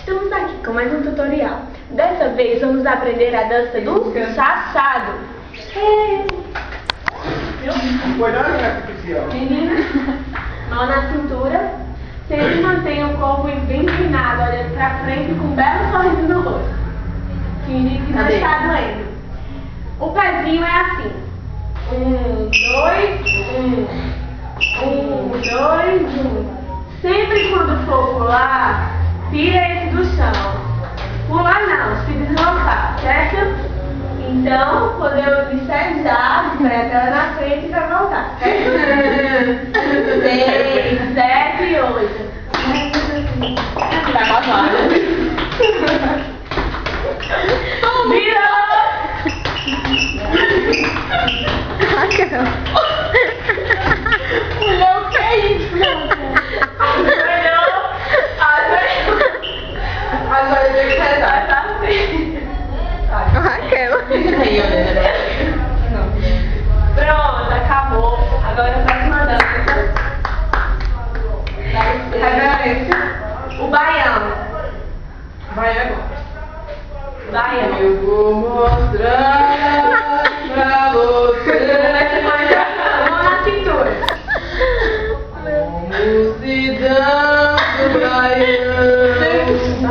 Estamos aqui com mais um tutorial. Dessa vez vamos aprender a dança do sassado. Menina, mão na cintura. Sempre mantenha o corpo bem inclinado, olhando pra frente com um belo sorriso no rosto. Finge que não está doendo. O pezinho é assim. 1, 2, 1. Sempre quando for pular, tira esse do chão. Pular não, se deslocar, certo? Então, quando eu disser já, vai até lá na frente pra voltar, certo? 6, 7, 8. Vai passar. Virou! Mulher, o que é isso? Agora eu tenho que rezar. Raquel. Pronto, acabou. Agora a próxima dança. O baião. Baião. Eu vou mostrar pra você Mão na cintura. como se dança o baião.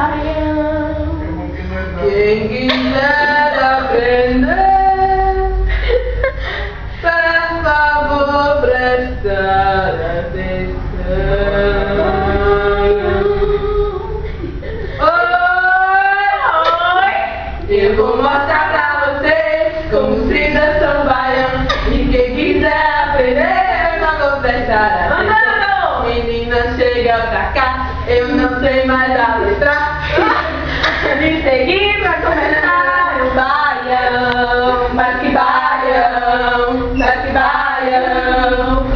Quem quiser aprender, por favor, prestar atenção. Eu vou mostrar pra vocês como se dança um baião. E quem quiser aprender, não vou prestar atenção. Menina, chega pra cá, eu não sei mais a letra. De seguir pra começar o baião. Mas que baião, mas que baião.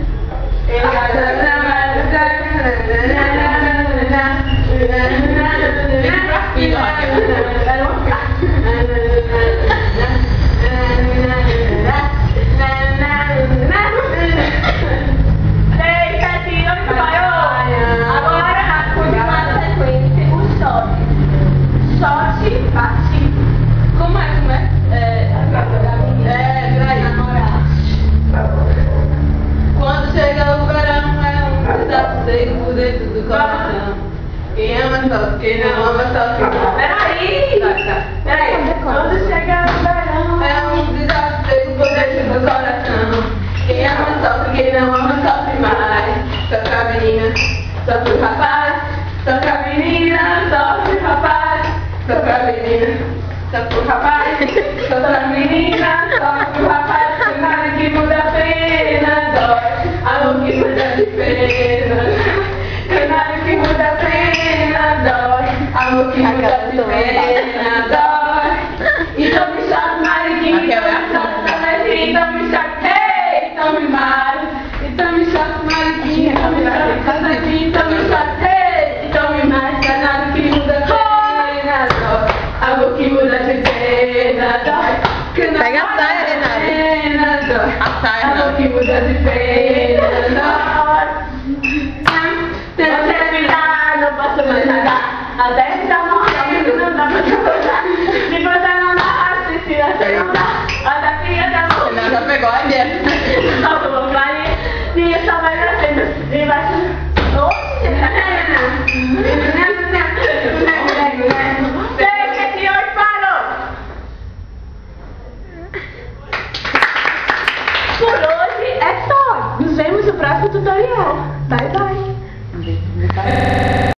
Quem ama só, quem não ama só fica. Peraí! Quando chega o verão. É um desafio por dentro do coração. Quem ama sofre, quem não ama sofre mais. Sofre a menina, sofre o rapaz. Sofre a menina, sofre o rapaz. Sofre a menina, sofre o rapaz. Sofre a menina, sofre o rapaz. Nada que muda a pena, dói. Amor que muda de pena. Nada que muda a pena, dói. Amor que muda de pena, dói. Então me chama mariquinha, então me chama, ei, então me mare. Então me chama mariquinha, então me chama, então me chama, ei, então me mare. Nada que muda a pena, dói. Amor que muda de pena, dói. Pega a saia, Renata. Dói. A saia, amor que muda de pena, dói. Não posso mais nadar. Até está morrendo, não dá pra jogar. Se você não dá, se você não dá. Olha a filha da mão. Renata pegou a minha. Não, vou fazer. E só vai nascendo. E vai ser. Deixa que hoje parou. Por hoje é só. Nos vemos no próximo tutorial. Bye, bye.